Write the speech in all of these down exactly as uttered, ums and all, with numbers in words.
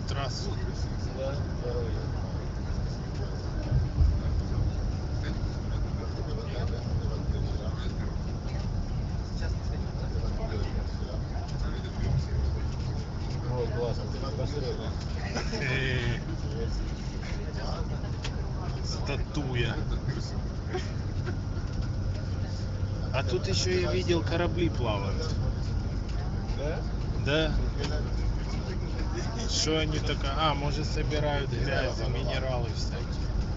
трассу. Да, здорово. О, классно, построено. Статуя. А тут еще я видел, корабли плавают. Да? Да. Что они такое? А, может, собирают грязь, минералы всякие.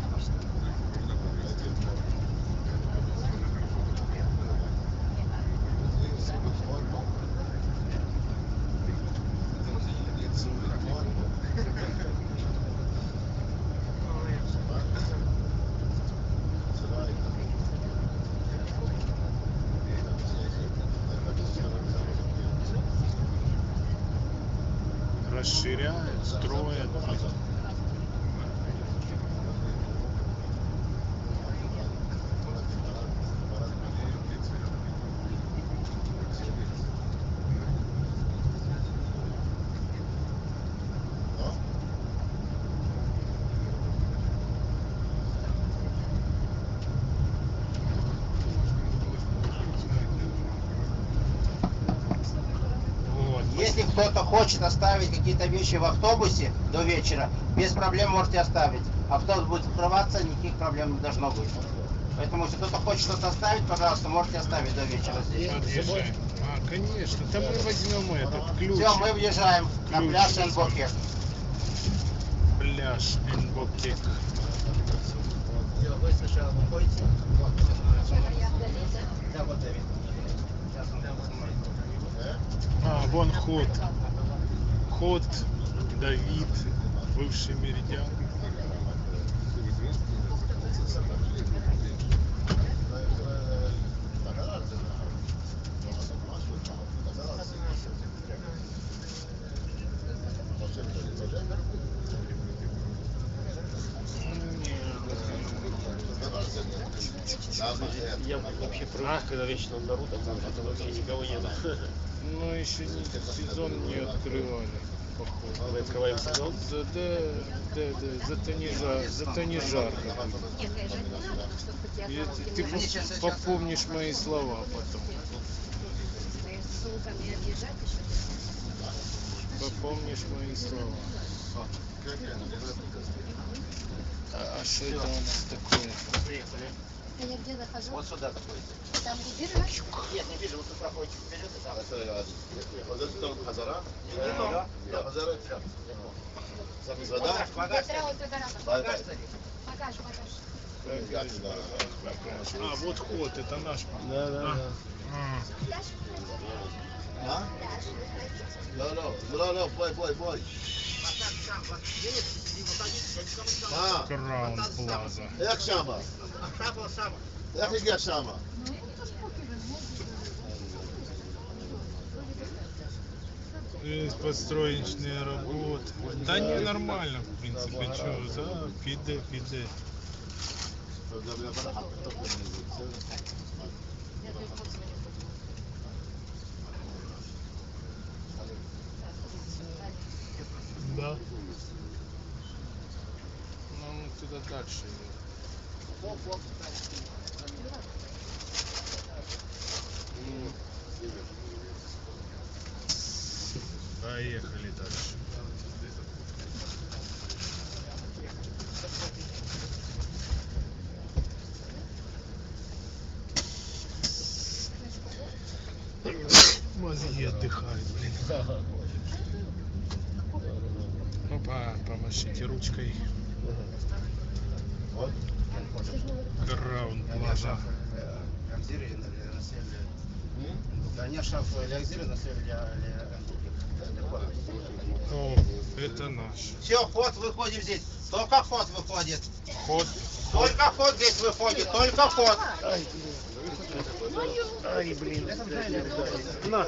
Расширяют, строят. Если кто-то хочет оставить какие-то вещи в автобусе до вечера, без проблем можете оставить. Автобус будет закрываться, никаких проблем не должно быть. Поэтому, если кто-то хочет что-то оставить, пожалуйста, можете оставить до вечера здесь. Подъезжаем. А, конечно. Там мы возьмем этот ключ. Все, мы въезжаем на Ключ. пляж Энбокек. Пляж Энбокек. Все, вы сначала выходите. Да, вот Давид. А, вон ход. Ход, Давид, бывший Меридиан. Я вообще против, когда вечно народ, а там это вообще никого нет. Ну, еще не сезон не открывали, походу. Мы открываем сезон? Да, да, да, да, зато не, жар, зато не жарко. И ты пос- попомнишь мои слова потом. Попомнишь мои слова. А что это у нас такое? Приехали. А я где захожу? Вот сюда заходите. Там где биржа? Нет, не вижу, вот тут проходите вперед и там. Багаж, багаж. Багаж. Багаж, багаж. А, вот ход, это наш. Да, да, А. да. А. А? No, no, no, no, boy, boy, boy. А, Краун Плаза. як шама? Як іде шама? Есть построечные работы. Да не нормально, в принципе, что, да, фиде, фиде. Да. Ну, мы туда дальше идем. Поехали дальше. Мозги отдыхают, блин. Ну, по, помашите ручкой. Краун Плаза. Конечно, в Лягзире на О, это наш. Все, ход выходим здесь. Только ход выходит. Ход. Только ход здесь выходит. Только ход. Ай, блин. На,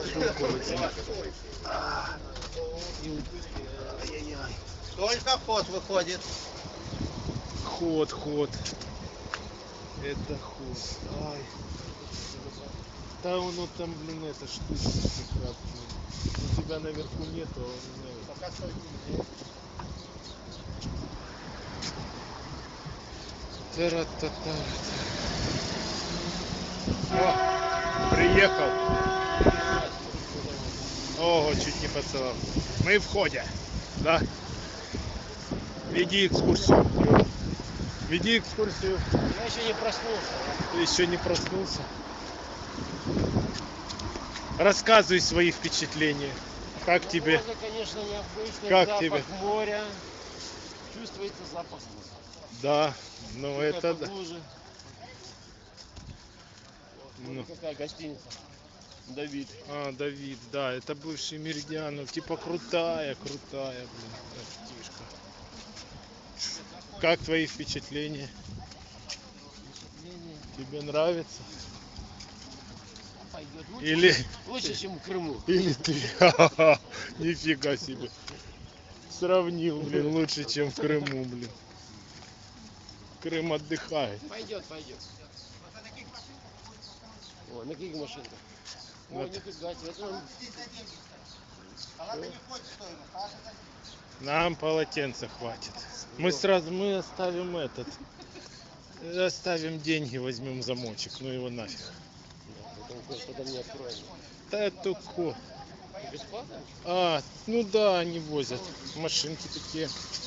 Только ход выходит. Ход, ход. Это ход. Ай. Да оно там, блин, это штука. У тебя наверху нету, а у меня. Пока стойте. Тара-та-та. О, приехал. Ого, чуть не поцеловал. Мы в ходе. Да. Веди экскурсию. Веди экскурсию. Я еще не проснулся. Ты еще не проснулся. Рассказывай свои впечатления. Как тебе? Погода, конечно, необычный. Как запах тебе? моря. Чувствуется запах моря. Да, ну Какая это да. поглубже. Вот, Ну. какая гостиница. Давид. А, Давид, да, это бывший Меридиан, ну, типа крутая, крутая, блин, артишка. Как твои впечатления? Впечатление. Тебе нравится? Пойдет лучше, Или, лучше, чем в Крыму. или ты, ха-ха, нифига себе, сравнил, блин, лучше, чем в Крыму, блин. Крым отдыхает. Пойдет, пойдет. О, на каких машинках? Ой, Вот. нифига себе. Это он- Палата не входит в стоимость. Палата за- Нам полотенца хватит. Мы сразу, мы оставим этот, оставим деньги, возьмем замочек, ну его нафиг. Да, потом кое-что там не откроем. Да только. Бесплатно? А, ну да, они возят. Машинки такие.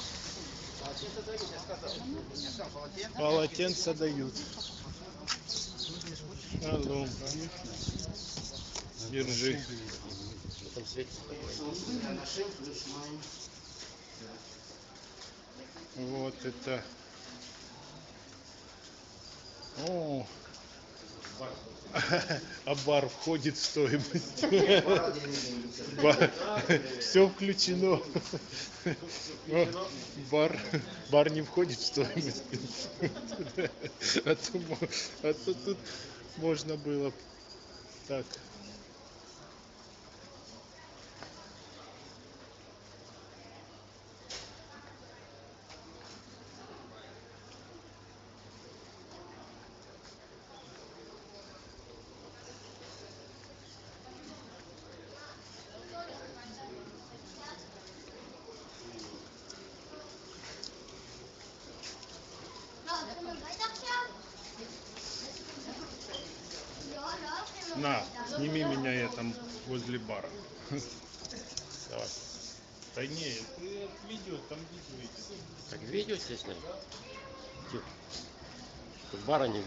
Полотенца дают. Алло. Держи. Что там светится? Вот это. О. А бар входит в стоимость. Все включено. Но бар, бар не входит в стоимость. А то, мо- а то тут можно было так. На, сними меня, я там возле бара. Давай. Да не, ты видео, там видео идет. Так видео тебе сняли? Тихо. Тут бара не видно.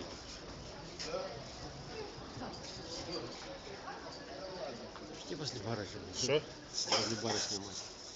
Что после бара снимать? Что? Возле бара снимать.